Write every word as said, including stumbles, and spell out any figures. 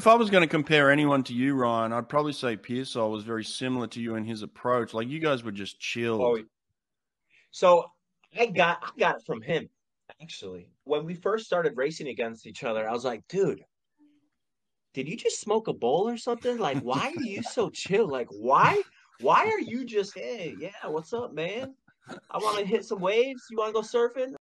if I was going to compare anyone to you, Ryan, I'd probably say Peirsol was very similar to you in his approach. Like you guys were just Oh, chilled. so I got I got it from him actually. When we first started racing against each other, I was like, dude, did you just smoke a bowl or something? Like, why are you so chill? Like, why why are you just, hey, yeah, what's up, man? I want to hit some waves. You want to go surfing?